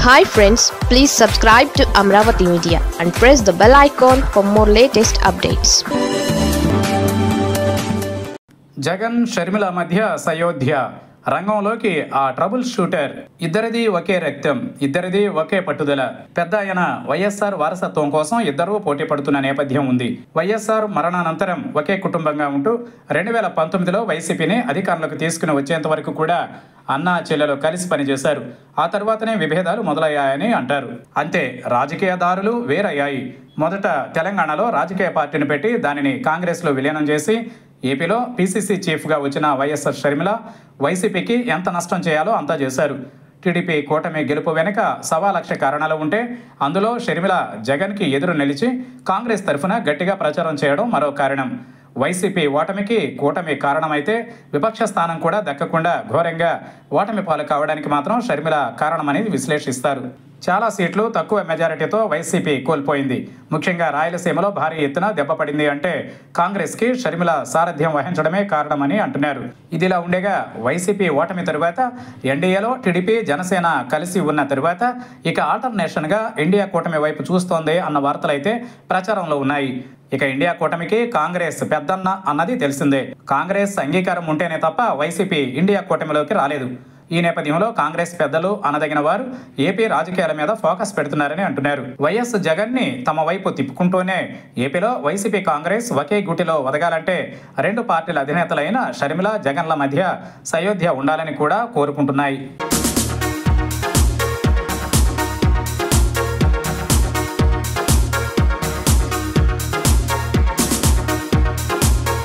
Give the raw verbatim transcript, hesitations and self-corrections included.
Hi friends, please subscribe to Amravati Media and press the bell icon for more latest updates. Jagan Sharmila మధ్య సయోధ్య రంగంలోకి ఆ trouble shooter. ఇద్దరిది ఒకే రక్తం, ఇద్దరిది ఒకే పట్టుదల. పెద్ద ఆయన వైఎస్ఆర్ వారసత్వం కోసం ఇద్దరూ పోటీ పడుతున్న నేపథ్యం ఉంది. వైఎస్ఆర్ మరణానంతరం ఒకే కుటుంబంగా ఉంటూ రెండు వేల పంతొమ్మిదిలో వైసీపీని అధికారంలోకి తీసుకుని వచ్చేంత వరకు కూడా అన్నా చెల్లెలు కలిసి పనిచేశారు. ఆ తర్వాతనే విభేదాలు మొదలయ్యాయని అంటారు. అంతే, రాజకీయ దారులు వేరయ్యాయి. మొదట తెలంగాణలో రాజకీయ పార్టీని పెట్టి దానిని కాంగ్రెస్లో విలీనం చేసి ఏపీలో పీసీసీ చీఫ్గా వచ్చిన వైఎస్ఆర్ షర్మిల వైసీపీకి ఎంత నష్టం చేయాలో అంతా చేశారు. టీడీపీ కూటమి గెలుపు వెనుక సవా లక్ష కారణాలు ఉంటే అందులో షర్మిల జగన్కి ఎదురు నిలిచి కాంగ్రెస్ తరఫున గట్టిగా ప్రచారం చేయడం మరో కారణం. వైసీపీ ఓటమికి కూటమి కారణమైతే విపక్ష స్థానం కూడా దక్కకుండా ఘోరంగా ఓటమి పాలు కావడానికి మాత్రం షర్మిల కారణమని విశ్లేషిస్తారు. చాలా సీట్లు తక్కువ మెజారిటీతో వైసీపీ కోల్పోయింది. ముఖ్యంగా రాయలసీమలో భారీ ఎత్తున దెబ్బపడింది అంటే కాంగ్రెస్కి షర్మిల సారథ్యం వహించడమే కారణమని అంటున్నారు. ఇదిలా ఉండగా వైసీపీ ఓటమి తరువాత ఎన్డీఏలో టీడీపీ జనసేన కలిసి ఉన్న తరువాత ఇక ఆల్టర్నేషన్గా ఇండియా కూటమి వైపు చూస్తోంది అన్న వార్తలైతే ప్రచారంలో ఉన్నాయి. ఇక ఇండియా కూటమికి కాంగ్రెస్ పెద్దన్న అన్నది తెలిసిందే. కాంగ్రెస్ అంగీకారం ఉంటేనే తప్ప వైసీపీ ఇండియా కూటమిలోకి రాలేదు. ఈ నేపథ్యంలో కాంగ్రెస్ పెద్దలు అనదగిన వారు ఏపీ రాజకీయాల మీద ఫోకస్ పెడుతున్నారని అంటున్నారు. వైఎస్ జగన్ ని తమ వైపు తిప్పుకుంటూనే ఏపీలో వైసీపీ కాంగ్రెస్ ఒకే గుటిలో ఒదగాలంటే రెండు పార్టీల అధినేతలైన షర్మిల జగన్ల మధ్య సయోధ్య ఉండాలని కూడా కోరుకుంటున్నాయి.